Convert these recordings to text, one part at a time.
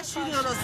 başlıyoruz.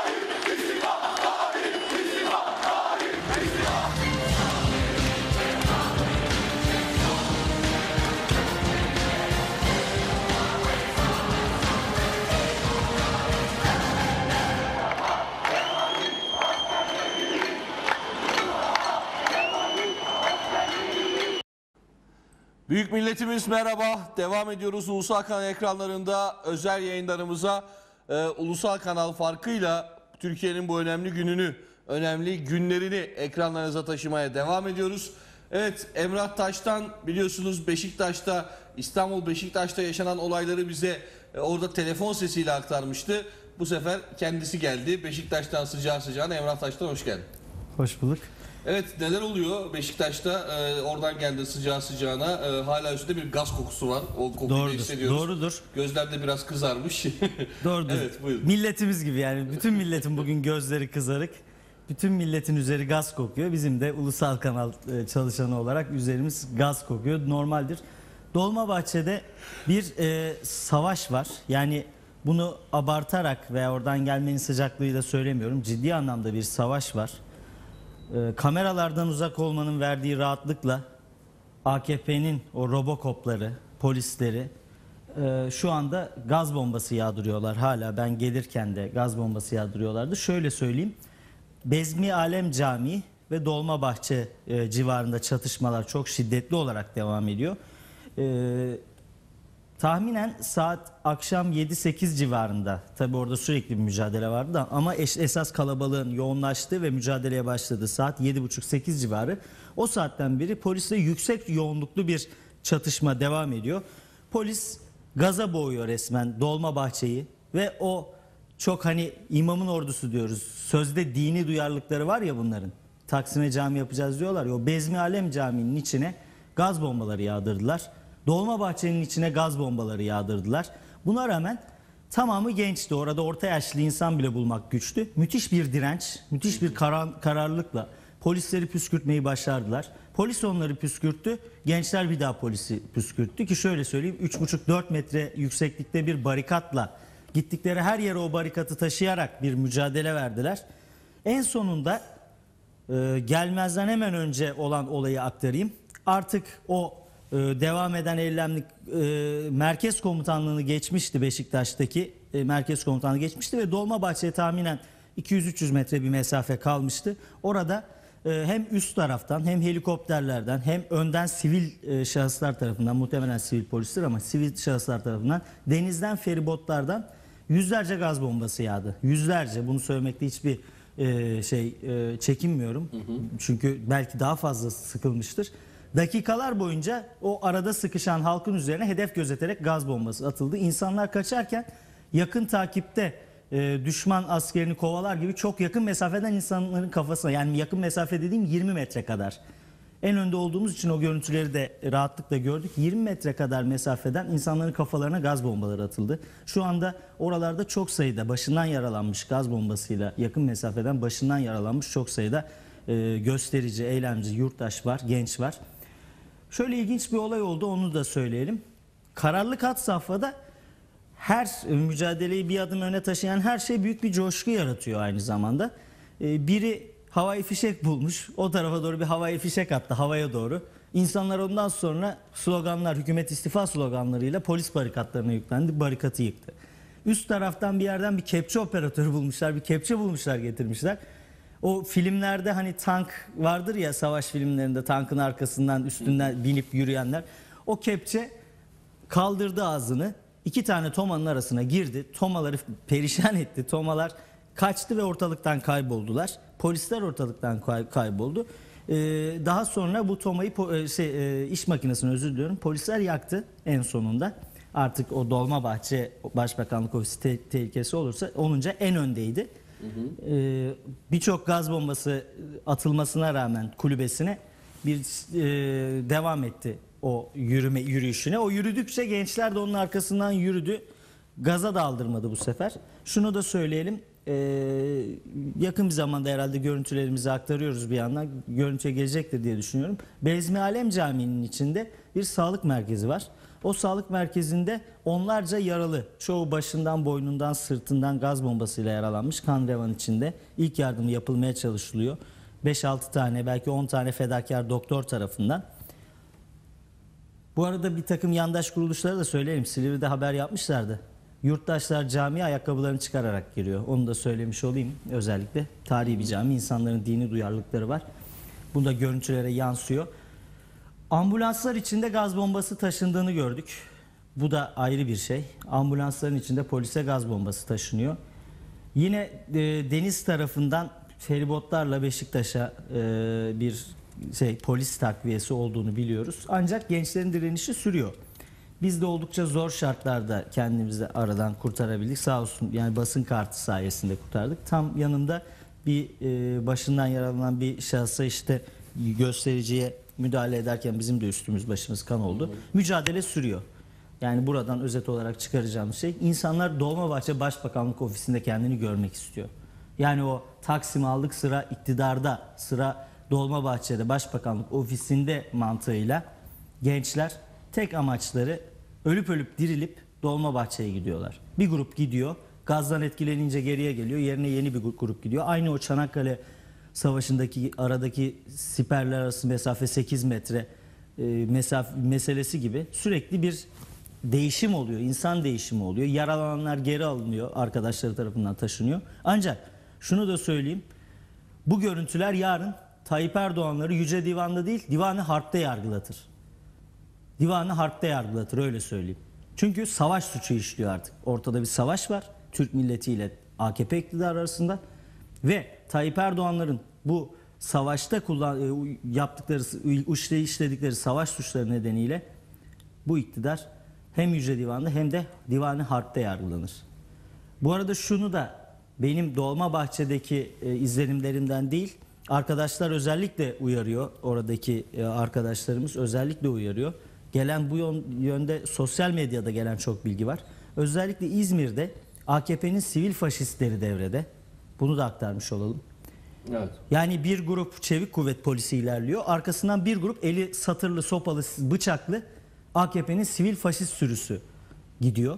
Büyük milletimiz merhaba. Devam ediyoruz Ulusal Kanal ekranlarında özel yayınlarımıza. Ulusal Kanal farkıyla Türkiye'nin bu önemli gününü, önemli günlerini ekranlarınıza taşımaya devam ediyoruz. Evet, Emrah Taş'tan biliyorsunuz Beşiktaş'ta, İstanbul Beşiktaş'ta yaşanan olayları bize orada telefon sesiyle aktarmıştı. Bu sefer kendisi geldi. Beşiktaş'tan sıcağı sıcağına Emrah Taş'tan hoş geldin. Hoş bulduk. Evet, neler oluyor Beşiktaş'ta? Oradan geldi sıcağı sıcağına. Hala üstünde bir gaz kokusu var. O kokuyu da hissediyoruz. Doğrudur. Gözler de biraz kızarmış. Doğrudur. Evet, buyurun. Milletimiz gibi yani. Bütün milletin bugün gözleri kızarık. Bütün milletin üzeri gaz kokuyor. Bizim de ulusal kanal çalışanı olarak üzerimiz gaz kokuyor. Normaldir. Dolmabahçe'de bir savaş var. Yani bunu abartarak veya oradan gelmenin sıcaklığıyla söylemiyorum. Ciddi anlamda bir savaş var. Kameralardan uzak olmanın verdiği rahatlıkla AKP'nin o robokopları, polisleri şu anda gaz bombası yağdırıyorlar. Hala ben gelirken de gaz bombası yağdırıyorlardı. Şöyle söyleyeyim. Bezmi Alem Camii ve Dolmabahçe civarında çatışmalar çok şiddetli olarak devam ediyor. Tahminen saat akşam 7-8 civarında, tabi orada sürekli bir mücadele vardı da, ama esas kalabalığın yoğunlaştığı ve mücadeleye başladığı saat 7.30-8 civarı. O saatten beri polisle yüksek yoğunluklu bir çatışma devam ediyor. Polis gaza boğuyor resmen Dolmabahçe'yi ve o çok hani imamın ordusu diyoruz. Sözde dini duyarlılıkları var ya bunların. Taksim'e cami yapacağız diyorlar ya, o Bezmi Alem Camii'nin içine gaz bombaları yağdırdılar. Dolmabahçe'nin içine gaz bombaları yağdırdılar. Buna rağmen tamamı gençti. Orada orta yaşlı insan bile bulmak güçtü. Müthiş bir direnç, müthiş bir kararlılıkla polisleri püskürtmeyi başardılar. Polis onları püskürttü. Gençler bir daha polisi püskürttü ki şöyle söyleyeyim, 3,5-4 metre yükseklikte bir barikatla gittikleri her yere o barikatı taşıyarak bir mücadele verdiler. En sonunda gelmezden hemen önce olan olayı aktarayım. Artık o devam eden eylemlik merkez komutanlığını geçmişti, Beşiktaş'taki merkez komutanlığı geçmişti ve Dolmabahçe'ye tahminen 200-300 metre bir mesafe kalmıştı. Orada hem üst taraftan hem helikopterlerden hem önden sivil şahıslar tarafından, muhtemelen sivil polisler ama sivil şahıslar tarafından, denizden, feribotlardan yüzlerce gaz bombası yağdı. Yüzlerce, bunu söylemekte hiçbir çekinmiyorum. Çünkü belki daha fazla sıkılmıştır. Dakikalar boyunca o arada sıkışan halkın üzerine hedef gözeterek gaz bombası atıldı. İnsanlar kaçarken yakın takipte düşman askerini kovalar gibi çok yakın mesafeden insanların kafasına, yani yakın mesafe dediğim 20 metre kadar. En önde olduğumuz için o görüntüleri de rahatlıkla gördük. 20 metre kadar mesafeden insanların kafalarına gaz bombaları atıldı. Şu anda oralarda çok sayıda başından yaralanmış, gaz bombasıyla yakın mesafeden başından yaralanmış çok sayıda gösterici, eylemci, yurttaş var, genç var. Şöyle ilginç bir olay oldu, onu da söyleyelim. Kararlılık had safhada her mücadeleyi bir adım öne taşıyan her şey büyük bir coşku yaratıyor aynı zamanda. Biri havai fişek bulmuş, o tarafa doğru bir havai fişek attı, havaya doğru. İnsanlar ondan sonra sloganlar, hükümet istifa sloganlarıyla polis barikatlarına yüklendi, barikatı yıktı. Üst taraftan bir yerden bir kepçe operatörü bulmuşlar, bir kepçe bulmuşlar, getirmişler. O filmlerde hani tank vardır ya, savaş filmlerinde tankın arkasından üstünden binip yürüyenler. O kepçe kaldırdı ağzını, iki tane tomanın arasına girdi. Tomaları perişan etti. Tomalar kaçtı ve ortalıktan kayboldular. Polisler ortalıktan kayboldu. Daha sonra bu tomayı iş makinesini, özür diliyorum, polisler yaktı en sonunda. Artık o Dolmabahçe Başbakanlık Ofisi tehlikesi olunca en öndeydi. Birçok gaz bombası atılmasına rağmen kulübesine bir devam etti o yürüyüşüne. O yürüdükçe gençler de onun arkasından yürüdü. Gaza da aldırmadı bu sefer. Şunu da söyleyelim. Yakın bir zamanda herhalde görüntülerimizi aktarıyoruz bir yandan. Görüntüye gelecektir diye düşünüyorum. Bezmi Alem Camii'nin içinde bir sağlık merkezi var. o sağlık merkezinde onlarca yaralı, çoğu başından, boynundan, sırtından gaz bombasıyla yaralanmış, kan revan içinde. İlk yardımı yapılmaya çalışılıyor. 5-6 tane, belki 10 tane fedakar doktor tarafından. Bu arada bir takım yandaş kuruluşlara da söyleyelim. Silivri'de haber yapmışlardı. Yurttaşlar camiye ayakkabılarını çıkararak giriyor. Onu da söylemiş olayım özellikle. Tarihi bir cami, insanların dini duyarlılıkları var. Bu da görüntülere yansıyor. Ambulanslar içinde gaz bombası taşındığını gördük. Bu da ayrı bir şey. Ambulansların içinde polise gaz bombası taşınıyor. Yine deniz tarafından feribotlarla Beşiktaş'a bir polis takviyesi olduğunu biliyoruz. Ancak gençlerin direnişi sürüyor. Biz de oldukça zor şartlarda kendimizi aradan kurtarabildik. Sağ olsun, yani basın kartı sayesinde kurtardık. Tam yanımda bir başından yaralanan bir şahsa işte göstericiye müdahale ederken bizim de üstümüz başımız kan oldu. Mücadele sürüyor. Yani buradan özet olarak çıkaracağımız şey, insanlar Dolmabahçe Başbakanlık Ofisi'nde kendini görmek istiyor. Yani o Taksim aldık sıra iktidarda, sıra Dolmabahçe'de Başbakanlık Ofisi'nde mantığıyla gençler tek amaçları ölüp ölüp dirilip Dolmabahçe'ye gidiyorlar. Bir grup gidiyor, gazdan etkilenince geriye geliyor, yerine yeni bir grup gidiyor. Aynı o Çanakkale Savaşı'ndaki aradaki siperler arası mesafe 8 metre meselesi gibi sürekli bir değişim oluyor, insan değişimi oluyor. Yaralananlar geri alınıyor, arkadaşları tarafından taşınıyor. Ancak şunu da söyleyeyim, bu görüntüler yarın Tayyip Erdoğan'ları Yüce Divan'da değil, Divan-ı Harp'te yargılatır. Divan-ı Harp'te yargılatır, öyle söyleyeyim. Çünkü savaş suçu işliyor artık. Ortada bir savaş var Türk milletiyle AKP iktidarı arasında ve Tayyip Erdoğan'ların bu savaşta yaptıkları, işledikleri savaş suçları nedeniyle bu iktidar hem Yüce Divan'da hem de Divan-ı Harp'te yargılanır. Bu arada şunu da benim Dolmabahçe'deki izlenimlerimden değil, arkadaşlar özellikle uyarıyor, oradaki arkadaşlarımız özellikle uyarıyor. Gelen bu yönde sosyal medyada gelen çok bilgi var. Özellikle İzmir'de AKP'nin sivil faşistleri devrede. Bunu da aktarmış olalım. Evet. Yani bir grup çevik kuvvet polisi ilerliyor. Arkasından bir grup eli satırlı, sopalı, bıçaklı AKP'nin sivil faşist sürüsü gidiyor.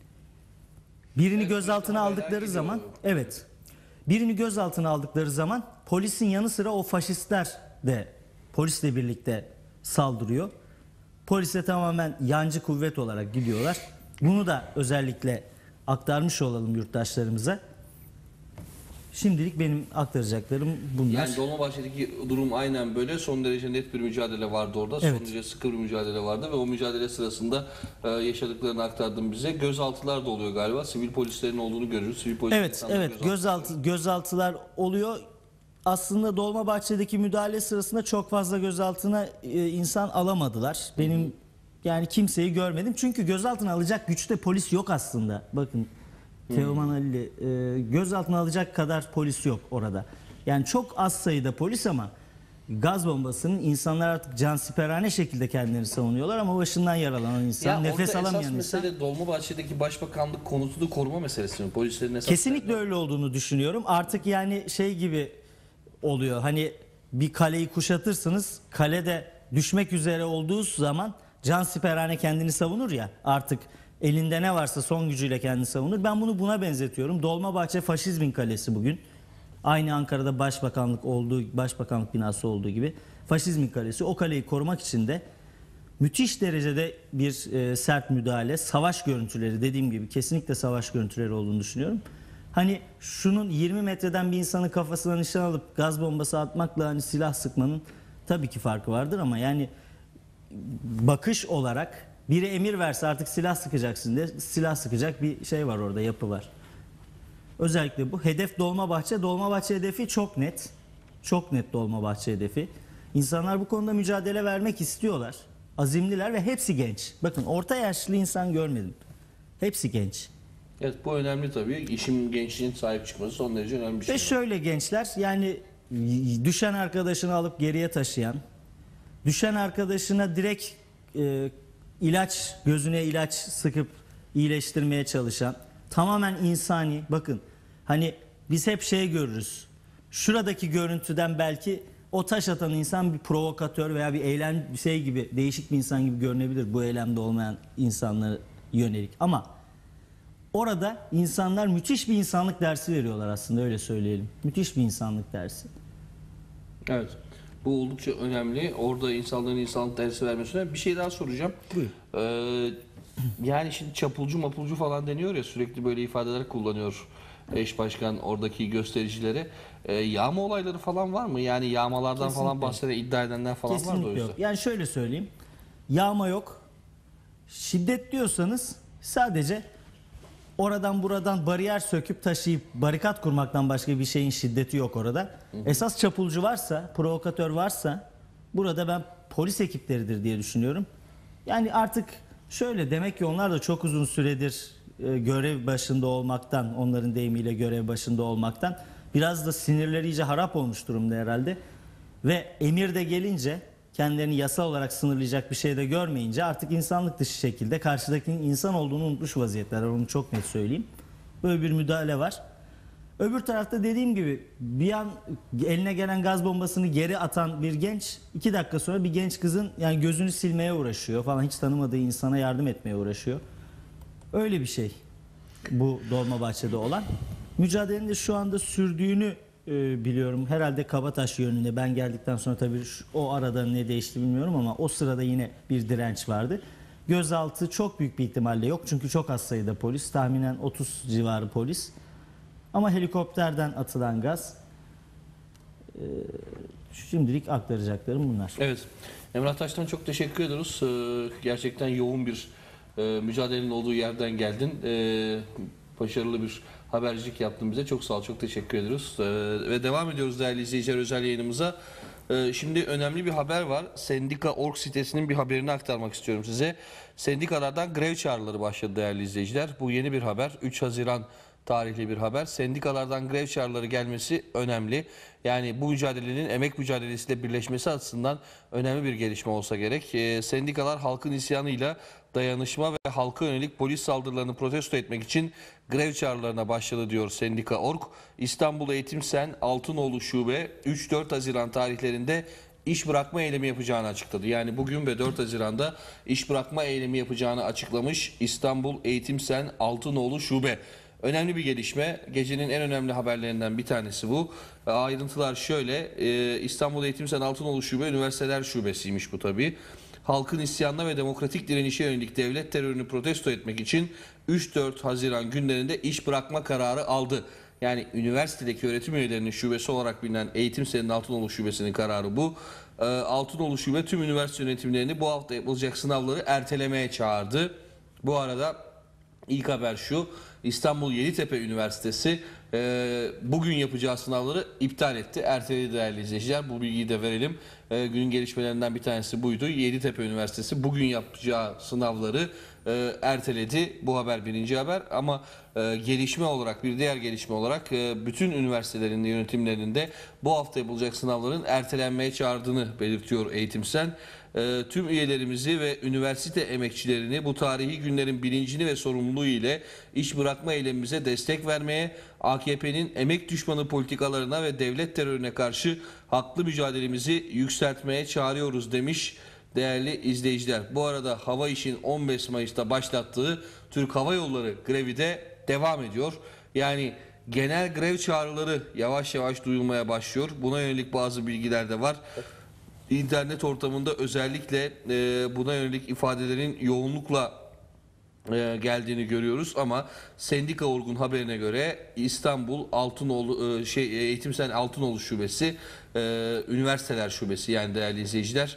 Birini gözaltına aldıkları zaman, evet. Birini gözaltına aldıkları zaman polisin yanı sıra o faşistler de polisle birlikte saldırıyor. Polise tamamen yancı kuvvet olarak gidiyorlar. Bunu da özellikle aktarmış olalım yurttaşlarımıza. Şimdilik benim aktaracaklarım bunlar. Yani Dolmabahçe'deki durum aynen böyle. Son derece net bir mücadele vardı orada. Evet. Son derece sıkı bir mücadele vardı ve o mücadele sırasında yaşadıklarını aktardın bize. Gözaltılar da oluyor galiba. Sivil polislerin olduğunu görürüz. Sivil polis Evet, gözaltılar oluyor. Aslında Dolmabahçe'deki müdahale sırasında çok fazla gözaltına insan alamadılar. Benim yani kimseyi görmedim. Çünkü gözaltına alacak güçte polis yok aslında. Bakın Teoman Halili, gözaltına alacak kadar polis yok orada. Yani çok az sayıda polis ama gaz bombasının insanlar artık cansiperane şekilde kendilerini savunuyorlar ama başından yaralanan insan, nefes alamayan insan. Mesele Dolmabahçe'deki başbakanlık konutunu koruma meselesi mi? Polislerin esas Kesinlikle öyle olduğunu düşünüyorum. Artık yani şey gibi oluyor. Hani bir kaleyi kuşatırsınız, kalede düşmek üzere olduğu zaman cansiperane kendini savunur ya, artık elinde ne varsa son gücüyle kendini savunur. Ben bunu buna benzetiyorum. Dolmabahçe faşizmin kalesi bugün. Aynı Ankara'da başbakanlık binası olduğu gibi faşizmin kalesi. O kaleyi korumak için de müthiş derecede bir sert müdahale, savaş görüntüleri, dediğim gibi kesinlikle savaş görüntüleri olduğunu düşünüyorum. Hani şunun 20 metreden bir insanın kafasına nişan alıp gaz bombası atmakla hani silah sıkmanın tabii ki farkı vardır ama yani bakış olarak biri emir verse artık silah sıkacaksın diye silah sıkacak bir şey var orada, yapı var. Özellikle bu. Hedef Dolmabahçe. Dolmabahçe hedefi çok net. Çok net Dolmabahçe hedefi. İnsanlar bu konuda mücadele vermek istiyorlar. Azimliler ve hepsi genç. Bakın orta yaşlı insan görmedim. Hepsi genç. Evet, bu önemli tabii. İşin gençliğin sahip çıkması son derece önemli bir şey. Ve şöyle gençler, yani düşen arkadaşını alıp geriye taşıyan, düşen arkadaşına direkt gözüne ilaç sıkıp iyileştirmeye çalışan, tamamen insani. Bakın hani biz hep şey görürüz. Şuradaki görüntüden belki o taş atan insan bir provokatör veya bir eylem şey gibi değişik bir insan gibi görünebilir bu eylemde olmayan insanlara yönelik. Ama orada insanlar müthiş bir insanlık dersi veriyorlar aslında, öyle söyleyelim. Müthiş bir insanlık dersi. Evet. Bu oldukça önemli. Orada insanların insanlık dersi vermesine bir şey daha soracağım. Buyur. Yani şimdi çapulcu mapulcu falan deniyor ya, sürekli böyle ifadeler kullanıyor eş başkan oradaki göstericilere. Yağma olayları falan var mı? Yani yağmalardan falan Kesinlikle. bahseden, iddia edenler falan var da o Kesinlikle yüzden. yok. Yani şöyle söyleyeyim. Yağma yok. Şiddet diyorsanız sadece oradan buradan bariyer söküp taşıyıp barikat kurmaktan başka bir şeyin şiddeti yok orada. Esas çapulcu varsa, provokatör varsa burada ben polis ekipleridir diye düşünüyorum. Yani artık şöyle, demek ki onlar da çok uzun süredir görev başında olmaktan, onların deyimiyle görev başında olmaktan biraz da sinirleri iyice harap olmuş durumda herhalde. Ve emir de gelince, kendilerini yasal olarak sınırlayacak bir şey de görmeyince artık insanlık dışı şekilde karşıdakinin insan olduğunu unutmuş vaziyetler. Onu çok net söyleyeyim. Böyle bir müdahale var. Öbür tarafta dediğim gibi bir an eline gelen gaz bombasını geri atan bir genç 2 dakika sonra bir genç kızın yani gözünü silmeye uğraşıyor falan, hiç tanımadığı insana yardım etmeye uğraşıyor. Öyle bir şey bu Dolmabahçe'de olan. Mücadelenin de şu anda sürdüğünü biliyorum. Herhalde Kabataş yönünde, ben geldikten sonra tabii o arada ne değişti bilmiyorum ama o sırada yine bir direnç vardı. Gözaltı çok büyük bir ihtimalle yok çünkü çok az sayıda polis, tahminen 30 civarı polis. Ama helikopterden atılan gaz, şimdilik aktaracaklarım bunlar. Evet. Emrah Taş'tan çok teşekkür ediyoruz. Gerçekten yoğun bir mücadelenin olduğu yerden geldin. Başarılı bir habercilik yaptın bize. Çok sağ ol, çok teşekkür ediyoruz. Ve devam ediyoruz değerli izleyiciler özel yayınımıza. Şimdi önemli bir haber var. Sendika.org sitesinin bir haberini aktarmak istiyorum size. Sendikalardan grev çağrıları başladı değerli izleyiciler. Bu yeni bir haber. 3 Haziran tarihli bir haber. Sendikalardan grev çağrıları gelmesi önemli. Yani bu mücadelenin emek mücadelesiyle birleşmesi açısından önemli bir gelişme olsa gerek. Sendikalar halkın isyanıyla dayanışma ve halka yönelik polis saldırılarını protesto etmek için grev çağrılarına başladı diyor Sendika.org. İstanbul Eğitim Sen Altınoğlu Şube 3-4 Haziran tarihlerinde iş bırakma eylemi yapacağını açıkladı. Yani bugün ve 4 Haziran'da iş bırakma eylemi yapacağını açıklamış İstanbul Eğitim Sen Altınoğlu Şube. Önemli bir gelişme. Gecenin en önemli haberlerinden bir tanesi bu. Ayrıntılar şöyle. İstanbul Eğitim Sen Altınoğlu Şube Üniversiteler Şubesiymiş bu tabii. Halkın isyanına ve demokratik direnişe yönelik devlet terörünü protesto etmek için 3-4 Haziran günlerinde iş bırakma kararı aldı. Yani üniversitedeki öğretim üyelerinin şubesi olarak bilinen Eğitim Sen'in Altınoğlu Şubesi'nin kararı bu. Altınoğlu Şube tüm üniversite yönetimlerini bu hafta yapılacak sınavları ertelemeye çağırdı. Bu arada İlk haber şu: İstanbul Yeditepe Üniversitesi bugün yapacağı sınavları iptal etti, erteledi değerli izleyiciler. Bu bilgiyi de verelim. Günün gelişmelerinden bir tanesi buydu. Yeditepe Üniversitesi bugün yapacağı sınavları erteledi. Bu haber birinci haber ama gelişme olarak, bir diğer gelişme olarak bütün üniversitelerin yönetimlerinde bu hafta yapılacak sınavların ertelenmeye çağırdığını belirtiyor Eğitim Sen. Tüm üyelerimizi ve üniversite emekçilerini bu tarihi günlerin bilincini ve sorumluluğu ile iş bırakma eylemimize destek vermeye, AKP'nin emek düşmanı politikalarına ve devlet terörüne karşı haklı mücadelemizi yükseltmeye çağırıyoruz demiş değerli izleyiciler. Bu arada Hava İş'in 15 Mayıs'ta başlattığı Türk Hava Yolları grevi de devam ediyor. Yani genel grev çağrıları yavaş yavaş duyulmaya başlıyor. Buna yönelik bazı bilgiler de var. İnternet ortamında özellikle buna yönelik ifadelerin yoğunlukla geldiğini görüyoruz ama Sendika.org'un haberine göre İstanbul Altınoğlu Eğitim Sen Altınoğlu Şubesi, üniversiteler şubesi yani değerli izleyiciler,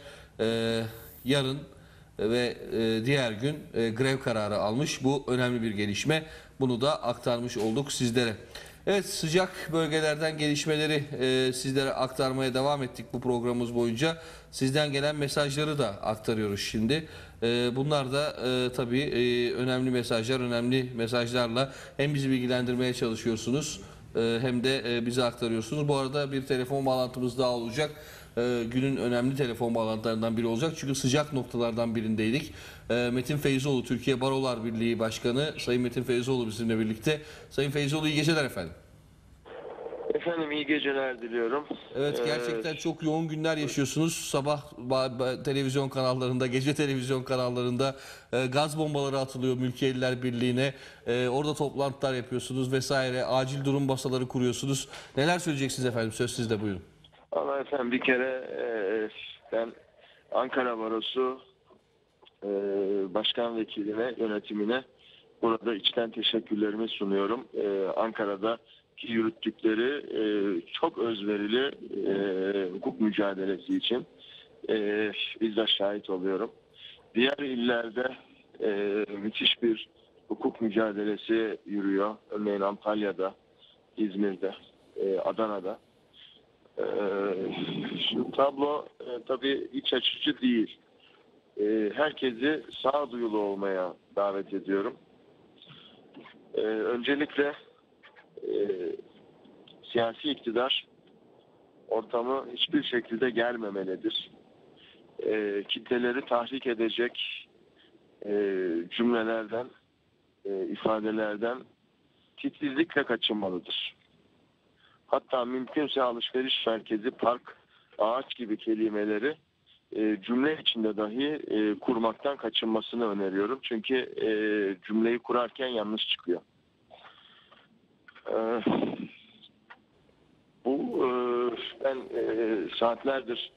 yarın ve diğer gün grev kararı almış. Bu önemli bir gelişme. Bunu da aktarmış olduk sizlere. Evet, sıcak bölgelerden gelişmeleri sizlere aktarmaya devam ettik bu programımız boyunca. Sizden gelen mesajları da aktarıyoruz şimdi. Bunlar da tabii önemli mesajlar, önemli mesajlarla hem bizi bilgilendirmeye çalışıyorsunuz hem de bize aktarıyorsunuz. Bu arada bir telefon bağlantımız daha olacak. Günün önemli telefon bağlantılarından biri olacak. Çünkü sıcak noktalardan birindeydik. Metin Feyzoğlu, Türkiye Barolar Birliği Başkanı Sayın Metin Feyzoğlu bizimle birlikte. Sayın Feyzoğlu, iyi geceler efendim. Efendim iyi geceler diliyorum. Evet, gerçekten çok yoğun günler yaşıyorsunuz. Sabah televizyon kanallarında, gece televizyon kanallarında gaz bombaları atılıyor Mülkiyeliler Birliği'ne. Orada toplantılar yapıyorsunuz vesaire. Acil durum masaları kuruyorsunuz. Neler söyleyeceksiniz efendim? Söz sizde, buyurun. Ama efendim bir kere ben Ankara Barosu Başkan Vekiline, yönetimine burada içten teşekkürlerimi sunuyorum. Ankara'daki yürüttükleri çok özverili hukuk mücadelesi için bizzat şahit oluyorum. Diğer illerde müthiş bir hukuk mücadelesi yürüyor. Örneğin Antalya'da, İzmir'de, Adana'da. Şu tablo tabii iç açıcı değil. Herkesi sağduyulu olmaya davet ediyorum. Öncelikle siyasi iktidar ortamı hiçbir şekilde germemelidir. Kitleleri tahrik edecek cümlelerden, ifadelerden titizlikle kaçınmalıdır. Hatta mümkünse alışveriş merkezi, park, ağaç gibi kelimeleri cümle içinde dahi kurmaktan kaçınmasını öneriyorum. Çünkü cümleyi kurarken yanlış çıkıyor. Ben saatlerdir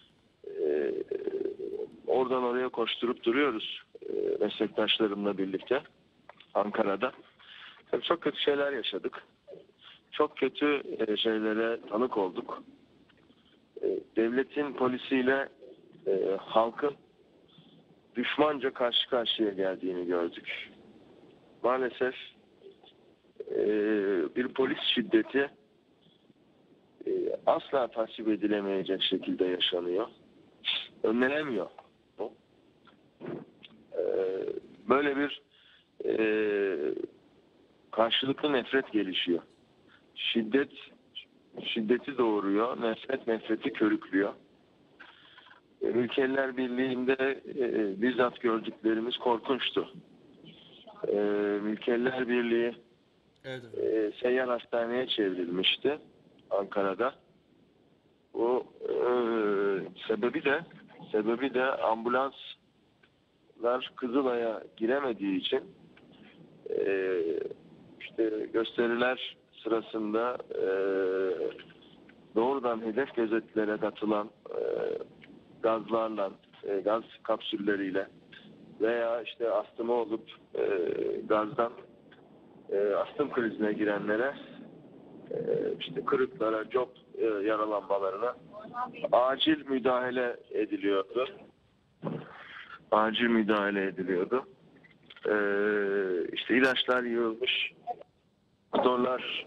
oradan oraya koşturup duruyoruz meslektaşlarımla birlikte Ankara'da. Tabii çok kötü şeyler yaşadık. Çok kötü şeylere tanık olduk. Devletin polisiyle halkın düşmanca karşı karşıya geldiğini gördük. Maalesef bir polis şiddeti asla tasvip edilemeyecek şekilde yaşanıyor. Önlenemiyor. Böyle bir karşılıklı nefret gelişiyor. Şiddeti doğuruyor, nefreti körüklüyor. Mülkiyeliler Birliği'nde bizzat gördüklerimiz korkunçtu. Mülkiyeliler Birliği seyyar hastaneye çevrilmişti Ankara'da. Bu sebebi de ambulanslar Kızılay'a giremediği için işte gösteriler sırasında doğrudan hedef gözetlere katılan gazlarla, gaz kapsülleriyle veya işte astımı olup gazdan astım krizine girenlere işte kırıklara, cop yaralanmalarına acil müdahale ediliyordu. İşte ilaçlar yığılmış, doktorlar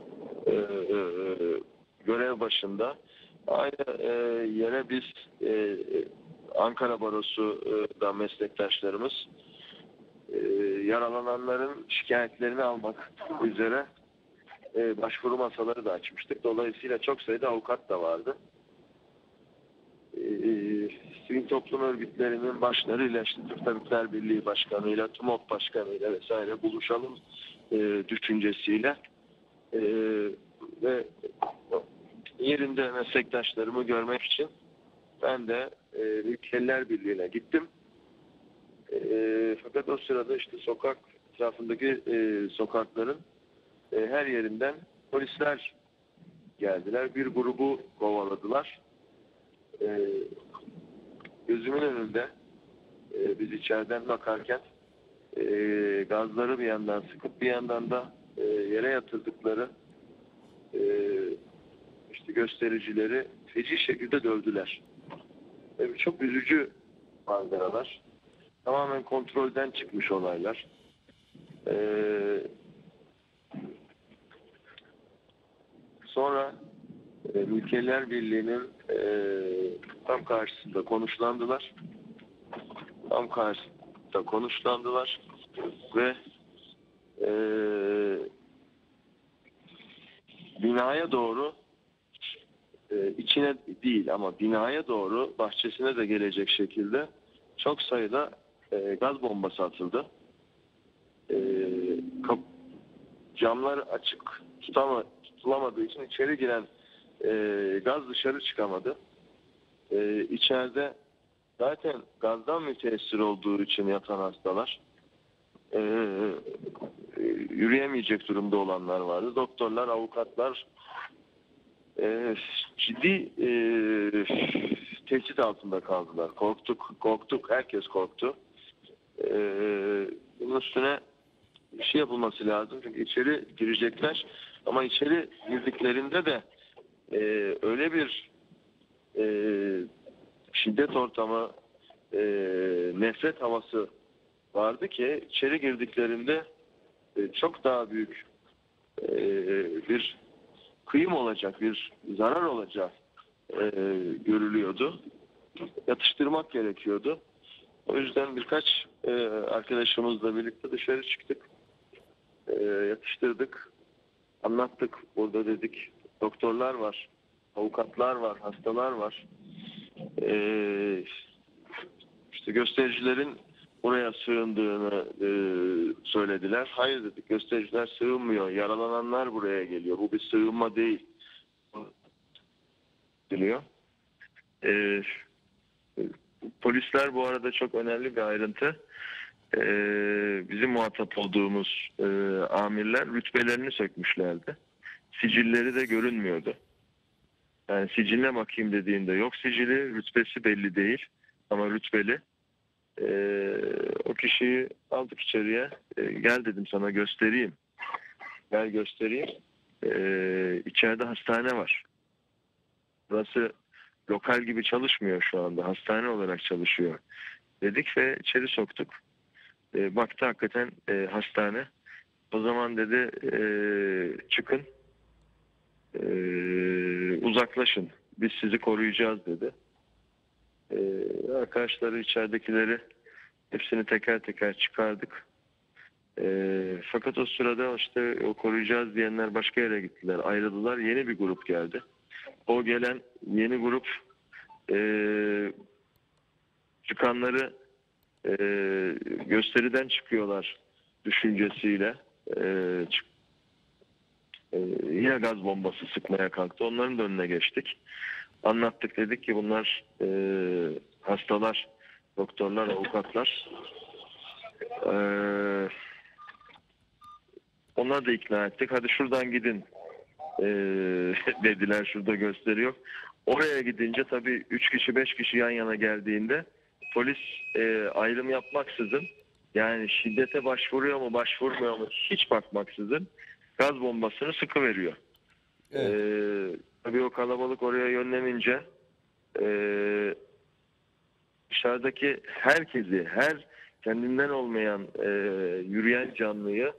görev başında. Aynı yere biz Ankara Barosu'da meslektaşlarımız yaralananların şikayetlerini almak üzere başvuru masaları da açmıştık. Dolayısıyla çok sayıda avukat da vardı. Sivil toplum örgütlerinin başlarıyla, işte Türk Tabipler Birliği Başkanı'yla, TUMOP Başkanı'yla vesaire buluşalım düşüncesiyle ve yerinde meslektaşlarımı görmek için ben de Mülkiyeliler Birliği'ne gittim. Fakat o sırada işte sokak etrafındaki sokakların her yerinden polisler geldiler. Bir grubu kovaladılar. Gözümün önünde biz içeriden bakarken gazları bir yandan sıkıp bir yandan da yere yatırdıkları işte göstericileri feci şekilde dövdüler. Çok üzücü manzaralar. Tamamen kontrolden çıkmış olaylar. Sonra Mülkiyeliler Birliği'nin tam karşısında konuşlandılar. Ve binaya doğru içine değil ama binaya doğru bahçesine de gelecek şekilde çok sayıda gaz bombası atıldı. Camlar açık tutulamadığı için içeri giren gaz dışarı çıkamadı. İçeride zaten gazdan müteessir olduğu için yatan hastalar, yürüyemeyecek durumda olanlar vardı. Doktorlar, avukatlar ciddi tehdit altında kaldılar. Korktuk, herkes korktu. Bunun üstüne bir şey yapılması lazım. Çünkü içeri girecekler ama içeri girdiklerinde de öyle bir şiddet ortamı, nefret havası vardı ki içeri girdiklerinde çok daha büyük bir kıyım olacak, bir zarar olacak görülüyordu. Yatıştırmak gerekiyordu. O yüzden birkaç arkadaşımızla birlikte dışarı çıktık. Yatıştırdık, anlattık. Burada dedik, doktorlar var, avukatlar var, hastalar var. İşte göstericilerin buraya sığındığını söylediler. Hayır dedik, göstericiler sığınmıyor. Yaralananlar buraya geliyor. Bu bir sığınma değil. Diliyor. Polisler bu arada çok önemli bir ayrıntı. Bizim muhatap olduğumuz amirler rütbelerini sökmüşlerdi. Sicilleri de görünmüyordu. Yani siciline bakayım dediğinde yok sicili, rütbesi belli değil ama rütbeli. O kişiyi aldık içeriye. Gel dedim, sana göstereyim. Gel göstereyim. İçeride hastane var. Burası lokal gibi çalışmıyor şu anda. Hastane olarak çalışıyor. Dedik ve içeri soktuk. Baktı hakikaten hastane. O zaman dedi çıkın. Uzaklaşın. Biz sizi koruyacağız dedi. Arkadaşları, içeridekileri hepsini teker teker çıkardık. Fakat o sırada işte o koruyacağız diyenler başka yere gittiler. Ayrıldılar. Yeni bir grup geldi. O gelen yeni grup çıkanları gösteriden çıkıyorlar düşüncesiyle yine gaz bombası sıkmaya kalktı. Onların da önüne geçtik. Anlattık, dedik ki bunlar hastalar, doktorlar, avukatlar. Onları da ikna ettik. Hadi şuradan gidin dediler, şurada gösteri yok. Oraya gidince tabii 3 kişi 5 kişi yan yana geldiğinde polis ayrım yapmaksızın, yani şiddete başvuruyor mu başvurmuyor mu hiç bakmaksızın gaz bombasını sıkıveriyor. Evet. Tabii o kalabalık oraya yönlenince dışarıdaki herkesi, her kendinden olmayan yürüyen canlıyı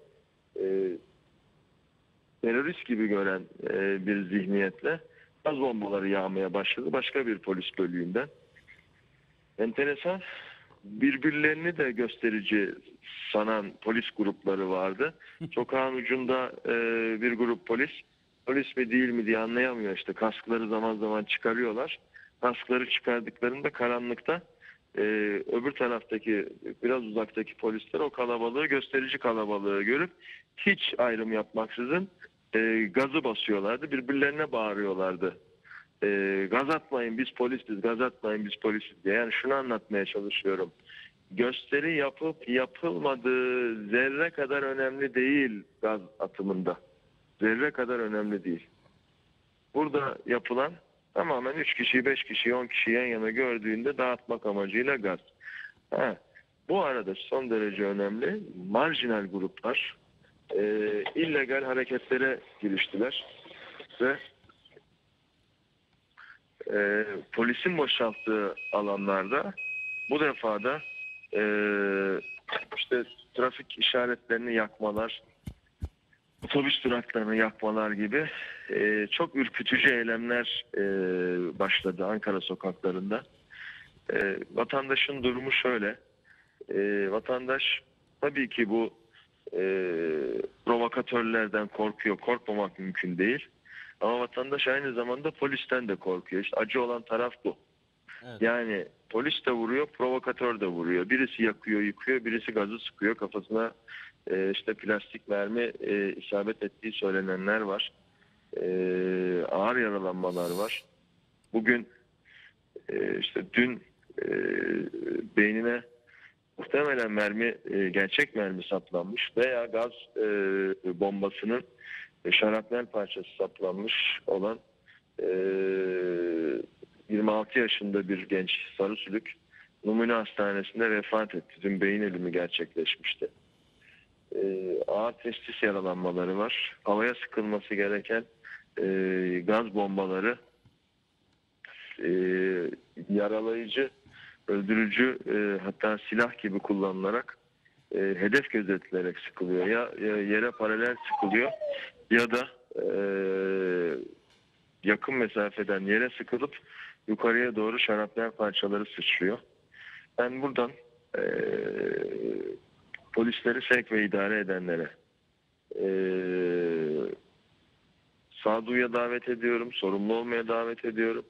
terörist gibi gören bir zihniyetle gaz bombaları yağmaya başladı başka bir polis bölüğünden. Enteresan, birbirlerini de gösterici sanan polis grupları vardı. Sokağın ucunda bir grup polis mi değil mi diye anlayamıyor, işte kaskları zaman zaman çıkarıyorlar. Kaskları çıkardıklarında karanlıkta öbür taraftaki, biraz uzaktaki polisler o kalabalığı, gösterici kalabalığı görüp hiç ayrım yapmaksızın gazı basıyorlardı. Birbirlerine bağırıyorlardı. Gaz atmayın biz polisiz, gaz atmayın biz polisiz diye. Yani şunu anlatmaya çalışıyorum. Gösteri yapıp yapılmadığı zerre kadar önemli değil gaz atımında. Zerre kadar önemli değil. Burada yapılan tamamen 3 kişiyi, 5 kişiyi, 10 kişiyi yan yana gördüğünde dağıtmak amacıyla gaz. Bu arada son derece önemli, marjinal gruplar illegal hareketlere giriştiler ve polisin boşalttığı alanlarda bu defa da işte trafik işaretlerini yakmalar, otobüs duraklarını yakmalar gibi çok ürkütücü eylemler başladı Ankara sokaklarında. Vatandaşın durumu şöyle. Vatandaş tabii ki bu provokatörlerden korkuyor. Korkmamak mümkün değil. Ama vatandaş aynı zamanda polisten de korkuyor. İşte acı olan taraf bu. Evet. Yani polis de vuruyor, provokatör de vuruyor. Birisi yakıyor, yıkıyor, birisi gazı sıkıyor. Kafasına işte plastik mermi isabet ettiği söylenenler var. ağır yaralanmalar var. Bugün işte dün beynine muhtemelen gerçek mermi saplanmış veya gaz bombasının şarapnel parçası saplanmış olan 26 yaşında bir genç Sarısülük Numune Hastanesi'nde vefat etti. Dün beyin ölümü gerçekleşmişti. Ağır testis yaralanmaları var. Havaya sıkılması gereken gaz bombaları yaralayıcı, öldürücü, hatta silah gibi kullanılarak hedef gözetilerek sıkılıyor. Ya yere paralel sıkılıyor ya da yakın mesafeden yere sıkılıp yukarıya doğru şarapnel parçaları sıçrıyor. Ben buradan polisleri sevk ve idare edenlere sağduyuya davet ediyorum, sorumlu olmaya davet ediyorum.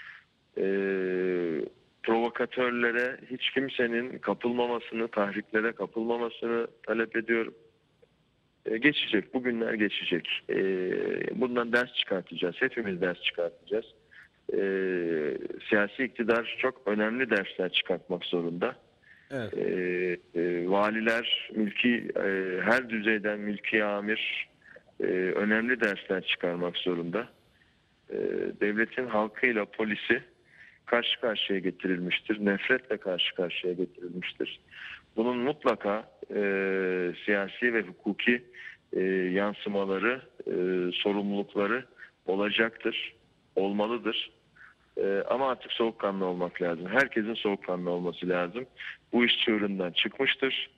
Provokatörlere hiç kimsenin kapılmamasını, tahriklere kapılmamasını talep ediyorum. Geçecek, bugünler geçecek. Bundan ders çıkartacağız, hepimiz ders çıkartacağız. Siyasi iktidar çok önemli dersler çıkartmak zorunda. Evet. Valiler, her düzeyden mülki amir önemli dersler çıkarmak zorunda. Devletin halkıyla polisi karşı karşıya getirilmiştir. Nefretle karşı karşıya getirilmiştir. Bunun mutlaka siyasi ve hukuki yansımaları, sorumlulukları olacaktır, olmalıdır. Ama artık soğukkanlı olmak lazım. Herkesin soğukkanlı olması lazım. Bu iş çığırından çıkmıştır.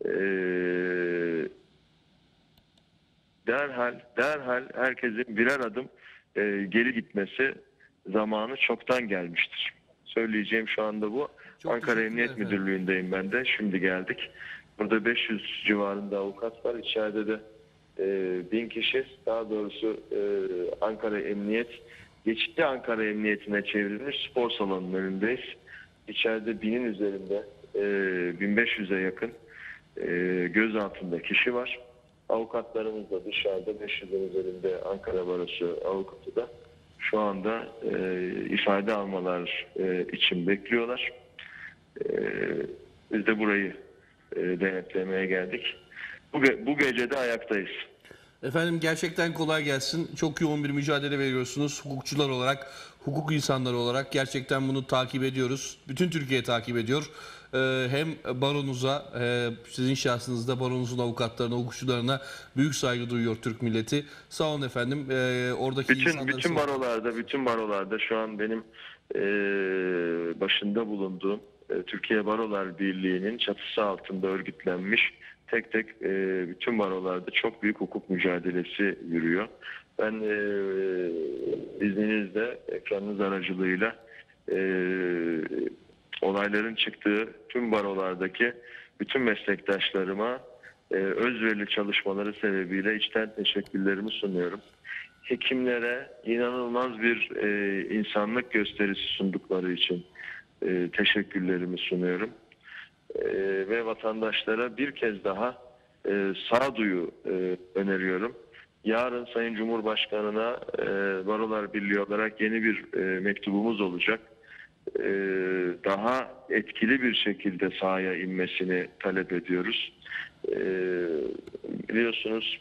Derhal herkesin birer adım geri gitmesi zamanı çoktan gelmiştir. Söyleyeceğim şu anda bu. Çok Ankara teşekkürler Emniyet efendim. Müdürlüğü'ndeyim ben de. Şimdi geldik. Burada 500 civarında avukat var. İçeride de 1000 kişi. Daha doğrusu Ankara Emniyet, geçici Ankara Emniyeti'ne çevrilmiş spor salonunun önündeyiz. İçeride 1000'in üzerinde 1500'e yakın gözaltında kişi var. Avukatlarımız da dışarıda 500'ün üzerinde Ankara Barosu avukatı da şu anda ifade almalar için bekliyorlar. Biz de burayı denetlemeye geldik. Bu gece de ayaktayız. Efendim gerçekten kolay gelsin. Çok yoğun bir mücadele veriyorsunuz. Hukukçular olarak, hukuk insanları olarak gerçekten bunu takip ediyoruz. Bütün Türkiye takip ediyor. Hem baronuza, sizin şahsınızda baronunuzun avukatlarına, hukukçularına büyük saygı duyuyor Türk milleti. Sağ olun efendim. Oradaki insanları... Bütün barolarda şu an benim başında bulunduğum Türkiye Barolar Birliği'nin çatısı altında örgütlenmiş tek tek bütün barolarda çok büyük hukuk mücadelesi yürüyor. Ben izninizle ekranınız aracılığıyla olayların çıktığı tüm barolardaki bütün meslektaşlarıma özverili çalışmaları sebebiyle içten teşekkürlerimi sunuyorum. Hekimlere inanılmaz bir insanlık gösterisi sundukları için teşekkürlerimi sunuyorum. Ve vatandaşlara bir kez daha sağduyu öneriyorum. Yarın Sayın Cumhurbaşkanı'na Barolar Birliği olarak yeni bir mektubumuz olacak. Daha etkili bir şekilde sahaya inmesini talep ediyoruz. Biliyorsunuz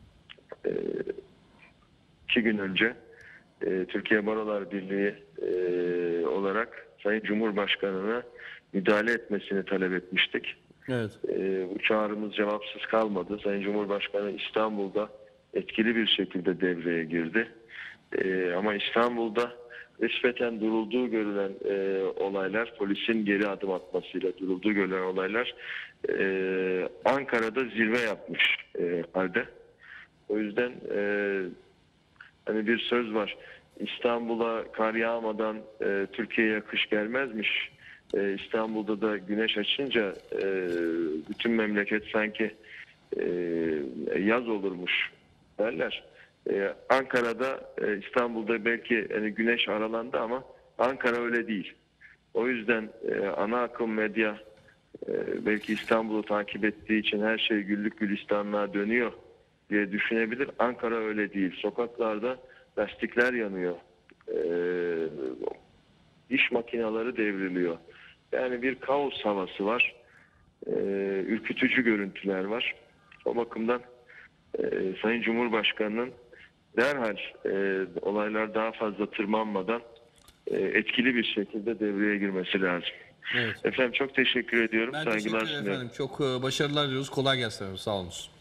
2 gün önce Türkiye Barolar Birliği olarak Sayın Cumhurbaşkanı'na müdahale etmesini talep etmiştik. Evet. Bu çağrımız cevapsız kalmadı. Sayın Cumhurbaşkanı İstanbul'da etkili bir şekilde devreye girdi. Ama İstanbul'da nispeten durulduğu görülen olaylar, polisin geri adım atmasıyla durulduğu görülen olaylar Ankara'da zirve yapmış halde. O yüzden hani bir söz var. İstanbul'a kar yağmadan Türkiye'ye kış gelmezmiş. İstanbul'da da güneş açınca bütün memleket sanki yaz olurmuş derler. Ankara'da, İstanbul'da belki hani güneş aralandı ama Ankara öyle değil. O yüzden ana akım medya belki İstanbul'u takip ettiği için her şey güllük gülistanlığa dönüyor diye düşünebilir. Ankara öyle değil. Sokaklarda lastikler yanıyor. İş makineleri devriliyor. Yani bir kaos havası var. Ürkütücü görüntüler var. O bakımdan Sayın Cumhurbaşkanı'nın derhal olaylar daha fazla tırmanmadan etkili bir şekilde devreye girmesi lazım. Evet. Efendim çok teşekkür ediyorum. Ben Saygılar teşekkür ederim sunuyorum. efendim. Çok başarılar diliyoruz. Kolay gelsin efendim. Sağ olun.